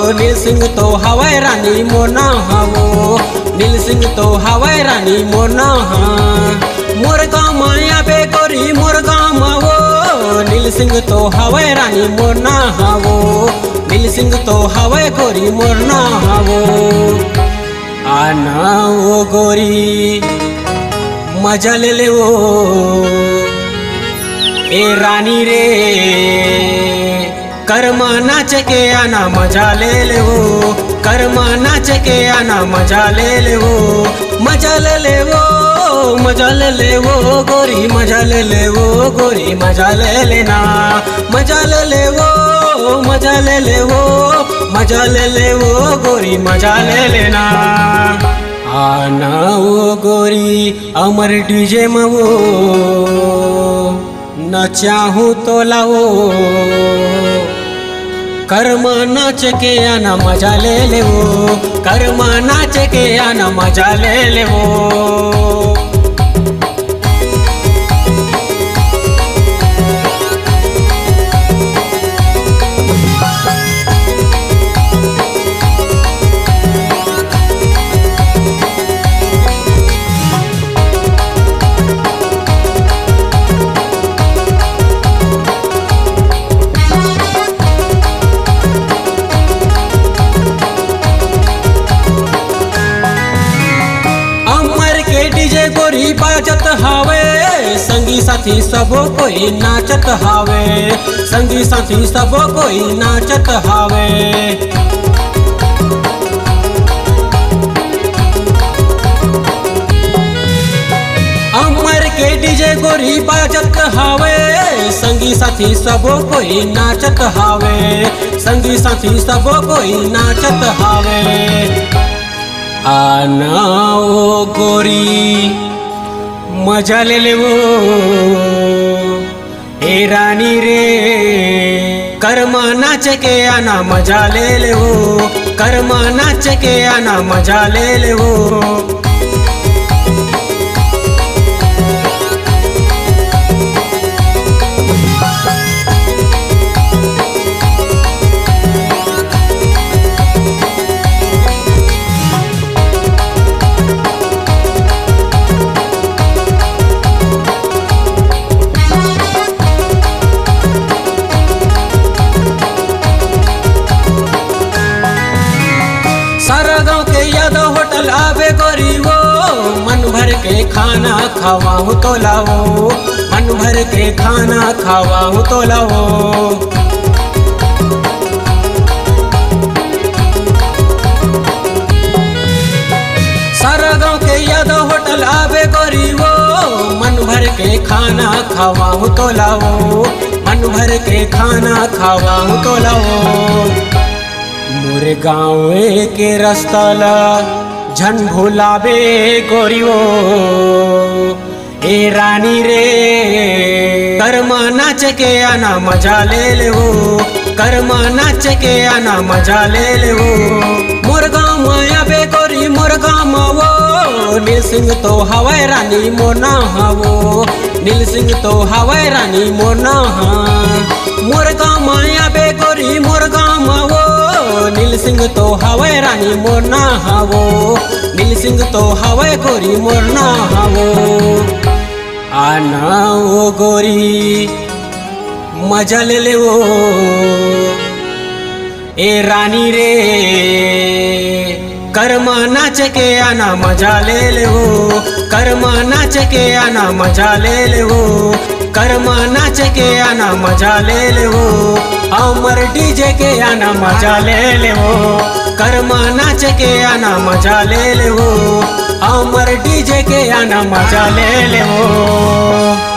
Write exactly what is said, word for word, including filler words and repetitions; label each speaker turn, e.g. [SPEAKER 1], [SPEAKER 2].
[SPEAKER 1] नील सिंह तो हवाई रानी मोना हवो, नील सिंह तो हवाई रानी मोना मोर गाँव माया बे गोरी मोर गाँव मावो, नील सिंह तो हवाई रानी मोना हवो, नील सिंह तो हवाई गोरी मोरना हवो। आना वो गोरी मजा ले ले वो ए रानी रे, कर्मा नाच के आना मजा ले ले वो, कर्मा नाच के आना मजा ले ले वो, मजा ले ले वो, मजा ले ले वो गोरी, मजा ले ले वो गोरी, मजा ले लेना, मजा ले ले वो, मजा ले ले वो, मजा ले ले वो गोरी, मजा ले लेना। आना वो गोरी अमर डीजे में वो न चाहूँ तो लाओ, कर्मा नाच के आना मजा ले ले वो, कर्मा नाच के आना मजा ले ले वो। डीजे गोरी बाजत हावे, संगी साथी सबो कोई नाचत हावे, संगी साथी सबो कोई नाचत हावे। अमर के डीजे गोरी बाजत हावे, संगी साथी सबो कोई नाचत हावे, संगी साथी सबो कोई नाचत हावे। आना वो गोरी मजा ले ले वो ए रानी रे, कर्मा नाच के आना मजा ले ले वो, कर्मा नाच के आना मजा ले ले वो। सारा गाँव के यादव होटल आवे गोरी वो, मन भर के खाना खावाहू तो लाओ, मन भर के खाना खावाहू तो लाओ। सारा गाँव के यादव होटल आवे गोरी वो, मन भर के खाना खावाहू तो लाओ, मन भर के खाना खावाहू तो लाओ। मोरे गाँव के रास्ता ला झन भुलावे गोरियो ए रानी रे, कर्मा नाच के आना मजा ले ले वो, कर्मा नाच के आना मजा ले ले वो। मोर गाँव माया बे गोरी मोर गाँव मावो, नील सिंह तो हवाई रानी मोना हवो, नील सिंह तो हवाई रानी मोना मोर गाँव माया बे गोरी मोर गाँव मावो, नील सिंह तो हवाई रानी मोरना हवो, नील सिंह तो हवाई गोरी मोरना हवो। आना वो गोरी मजा ले ले वो ए रानी रे, कर्मा नाच के आना मजा ले ले वो, कर्मा नाच के आना मजा ले ले वो, कर्मा नाच के आना मजा ले ले वो। अमर डीजे के आना मजा ले ले वो, कर्मा नाच के आना मजा ले ले वो, अमर डीजे के आना मजा ले ले वो।